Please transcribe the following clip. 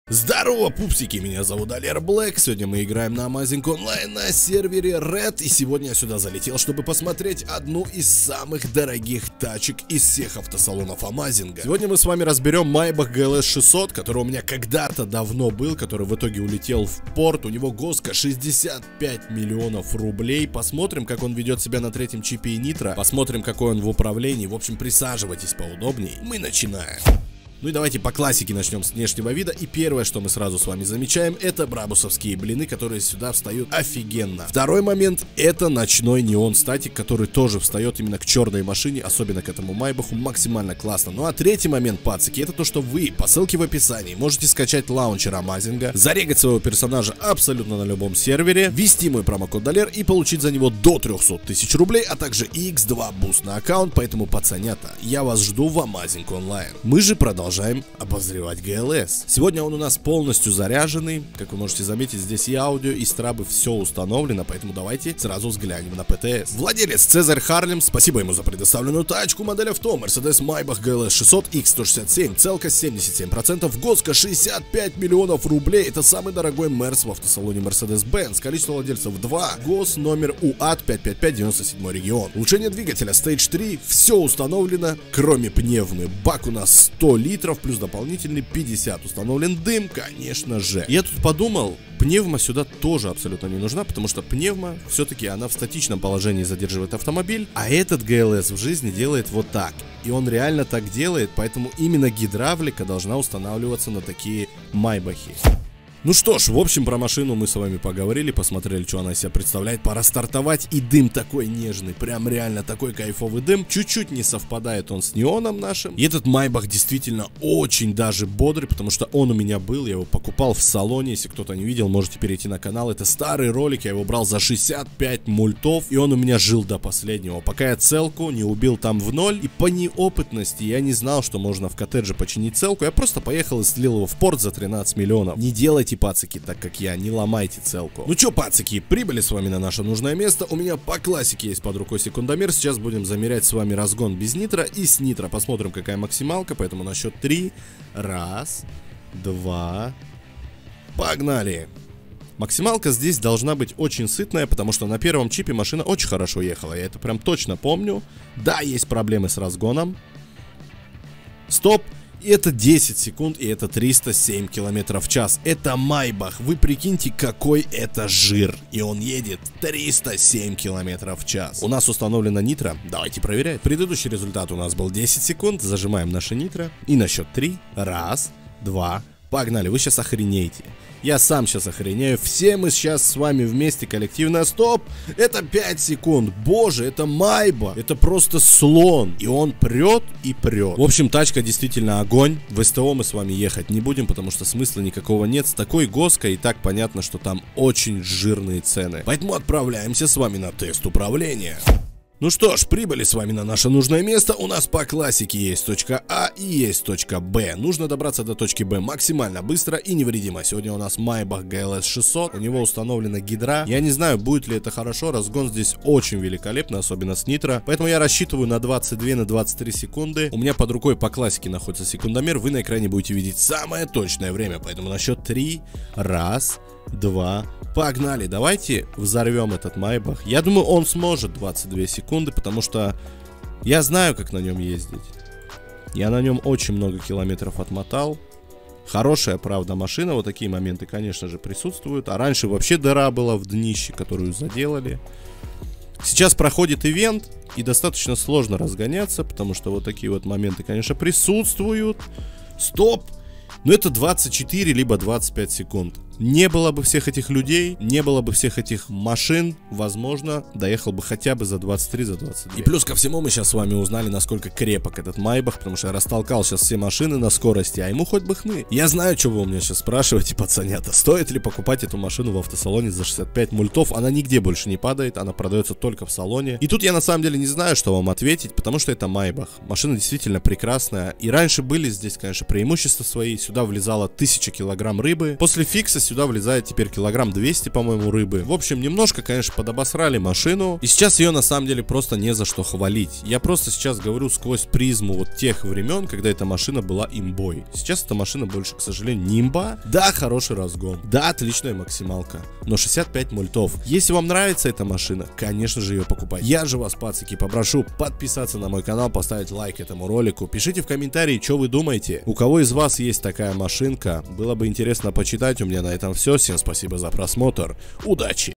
Здорово, пупсики, меня зовут Алер Блэк. Сегодня мы играем на Amazing Online на сервере Red. И сегодня я сюда залетел, чтобы посмотреть одну из самых дорогих тачек из всех автосалонов Amazing. Сегодня мы с вами разберем Maybach GLS 600, который у меня когда-то давно был, который в итоге улетел в порт. У него госка 65 миллионов рублей. Посмотрим, как он ведет себя на третьем чипе и нитро. Посмотрим, какой он в управлении. В общем, присаживайтесь поудобней. Мы начинаем. Ну и давайте по классике начнем с внешнего вида. И первое, что мы сразу с вами замечаем, это брабусовские блины, которые сюда встают офигенно. Второй момент, это ночной неон статик, который тоже встает именно к черной машине, особенно к этому Майбаху, максимально классно. Ну а третий момент, пацики, это то, что вы по ссылке в описании можете скачать лаунчер Amazing, зарегать своего персонажа абсолютно на любом сервере, ввести мой промокод DALER и получить за него до 300 тысяч рублей, а также X2 буст на аккаунт. Поэтому, пацанята, я вас жду в Amazing Online. Мы же продолжаем обозревать GLS. Сегодня он у нас полностью заряженный. Как вы можете заметить, здесь и аудио, и страбы, все установлено, поэтому давайте сразу взглянем на ПТС. Владелец Цезарь Харлем, спасибо ему за предоставленную тачку. Модель авто Mercedes Maybach GLS 600 X167, целка 77%, госка 65 миллионов рублей. Это самый дорогой Мерс в автосалоне Mercedes-Benz. Количество владельцев 2, гос номер УАТ 55597 регион. Улучшение двигателя Stage 3, все установлено, кроме пневмы. Бак у нас 100 литров, плюс дополнительный 50. Установлен дым, конечно же. Я тут подумал, пневма сюда тоже абсолютно не нужна, потому что пневма, все-таки она в статичном положении задерживает автомобиль, а этот GLS в жизни делает вот так. И он реально так делает, поэтому именно гидравлика должна устанавливаться на такие майбахи. Ну что ж, в общем, про машину мы с вами поговорили, посмотрели, что она из себя представляет. Пора стартовать, и дым такой нежный, прям реально такой кайфовый дым. Чуть-чуть не совпадает он с неоном нашим. И этот Maybach действительно очень даже бодрый, потому что он у меня был, я его покупал в салоне. Если кто-то не видел, можете перейти на канал. Это старый ролик, я его брал за 65 мультов, и он у меня жил до последнего. Пока я целку не убил там в ноль, и по неопытности я не знал, что можно в коттедже починить целку. Я просто поехал и слил его в порт за 13 миллионов. Не делайте, пацики, так как я, не ломайте целку. Ну чё, пацики, прибыли с вами на наше нужное место. У меня по классике есть под рукой секундомер. Сейчас будем замерять с вами разгон без нитро и с нитро. Посмотрим, какая максималка. Поэтому на счет 3. Раз, два. Погнали. Максималка здесь должна быть очень сытная, потому что на первом чипе машина очень хорошо ехала. Я это прям точно помню. Да, есть проблемы с разгоном. Стоп. И это 10 секунд, и это 307 километров в час. Это Maybach. Вы прикиньте, какой это жир. И он едет 307 километров в час. У нас установлено нитро. Давайте проверять. Предыдущий результат у нас был 10 секунд. Зажимаем наше нитро. И на счет 3. Раз, два. Погнали. Вы сейчас охренеете. Я сам сейчас охренею. Все мы сейчас с вами вместе коллективно. Стоп! Это 5 секунд. Боже, это Maybach. Это просто слон. И он прет и прет. В общем, тачка действительно огонь. В СТО мы с вами ехать не будем, потому что смысла никакого нет. С такой гоской и так понятно, что там очень жирные цены. Поэтому отправляемся с вами на тест управления. Ну что ж, прибыли с вами на наше нужное место. У нас по классике есть точка А и есть точка Б. Нужно добраться до точки Б максимально быстро и невредимо. Сегодня у нас Maybach GLS 600. У него установлена гидра. Я не знаю, будет ли это хорошо. Разгон здесь очень великолепный, особенно с нитро. Поэтому я рассчитываю на 22-23 секунды. У меня под рукой по классике находится секундомер. Вы на экране будете видеть самое точное время. Поэтому на счет 3. Раз, два. Погнали, давайте взорвем этот Maybach. Я думаю, он сможет 22 секунды, потому что я знаю, как на нем ездить. Я на нем очень много километров отмотал. Хорошая, правда, машина. Вот такие моменты, конечно же, присутствуют. А раньше вообще дыра была в днище, которую заделали. Сейчас проходит ивент, и достаточно сложно разгоняться, потому что вот такие вот моменты, конечно, присутствуют. Стоп! Но это 24 либо 25 секунд. Не было бы всех этих людей, не было бы всех этих машин, возможно, доехал бы хотя бы за 23, за 22. И плюс ко всему мы сейчас с вами узнали, насколько крепок этот Maybach, потому что я растолкал сейчас все машины на скорости, а ему хоть бы хны. Я знаю, что вы у меня сейчас спрашиваете, пацанята, стоит ли покупать эту машину в автосалоне за 65 мультов. Она нигде больше не падает, она продается только в салоне. И тут я на самом деле не знаю, что вам ответить, потому что это Maybach. Машина действительно прекрасная. И раньше были здесь, конечно, преимущества свои. Сюда влезало 1000 килограмм рыбы. После фикса сюда влезает теперь килограмм 200, по-моему, рыбы. В общем, немножко, конечно, подобосрали машину. И сейчас ее на самом деле просто не за что хвалить. Я просто сейчас говорю сквозь призму вот тех времен, когда эта машина была имбой. Сейчас эта машина больше, к сожалению, не имба. Да, хороший разгон. Да, отличная максималка. Но 65 мультов. Если вам нравится эта машина, конечно же ее покупайте. Я же вас, пацики, попрошу подписаться на мой канал, поставить лайк этому ролику. Пишите в комментарии, что вы думаете. У кого из вас есть такая машинка? Было бы интересно почитать. У меня на этом все. Всем спасибо за просмотр. Удачи!